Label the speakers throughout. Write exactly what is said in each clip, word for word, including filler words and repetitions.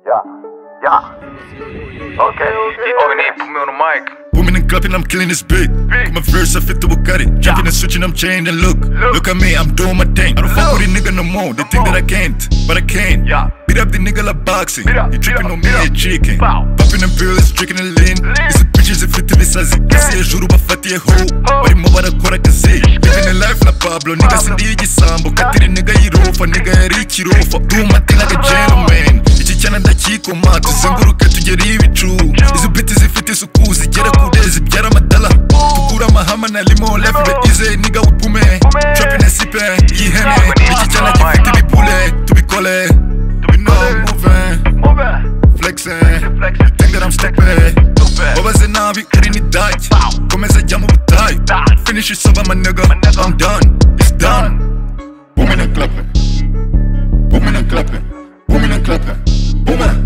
Speaker 1: Yeah, yeah. Okay, okay. Put me on the mic.
Speaker 2: Booming and clapping, I'm killing this beat. Put my verse, I fit to Bugatti. Jumping and switching, I'm chained and look. Look at me, I'm doing my thing. I don't fuck with a nigga no more. They think that I can't, but I can.
Speaker 1: Yeah.
Speaker 2: Beat up the nigga like boxing. You tripping on me,
Speaker 1: Beat up.
Speaker 2: a chicken.
Speaker 1: Bow.
Speaker 2: Popping them pills, drinking and lean. Esse bitches é fit to this as kasi. Eu juro pra fatia é hoe. Bari mo bara kora kasi. Living a life like Pablo, nigga sindi de sambo. Katiri nigga irofa, nigga é rich irofa. Do my thing like a gentleman. Ichichana da chico mato, zanguru ketu jeriwi true. Izo bitches é fit isso kuzi, jera kudezi, jera matala. Tukura mahama na limo left, but ize nigga upume. Trapping and sipping, ihene. Ichichana ki fit to be pule, to be kole. You know I'm moving, flexing. You think that I'm stupid? Baba say nah, we couldn't die. Come as a jam with tie. Finish it up, my nigga. I'm done, it's done. Booming and clapping, booming and clapping, booming and clapping, booming,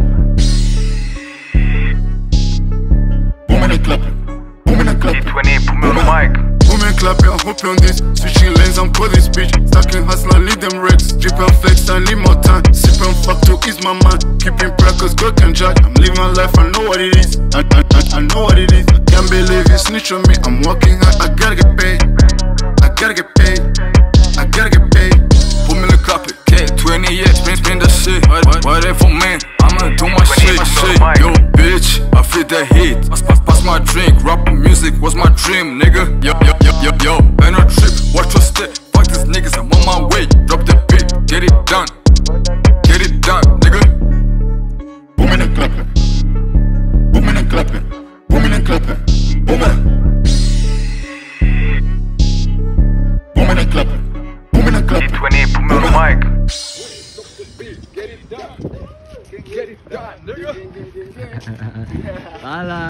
Speaker 2: booming and clapping, booming and clapping.
Speaker 1: D twenty, put me on the mic.
Speaker 3: Booming and clapping, I hope on this. Switching lanes, I'm calling speech. Stacking hustle, lead them wrecks. Drip and flex, I need more time. Sip and fuck to ease my mind. Keeping practice, God can judge. I'm living my life, I know what it is. I, I, I, I know what it is. I can't believe you snitch on me. I'm working hard, I gotta get paid. I gotta get paid. I gotta get paid.
Speaker 4: Booming and clapping, K twenty, yeah, spin, spin that shit. Whatever, man, I'ma do my shit, shit. Yo, bitch, I feel the heat. Pass, pass, pass my drink. Rap music was my dream, nigga. Yo, yo, yo, yo, yo. Ain't no trip, watch your step. Fuck these niggas, I'm on my way. Drop the beat, get it done. Get it done, nigga.
Speaker 2: Booming and clapping, booming and clapping, booming and clapping, booming, booming and clapping, booming and
Speaker 1: D
Speaker 2: clapping.
Speaker 1: twenty, put me on the mic.
Speaker 4: Get it done. Get it done, nigga.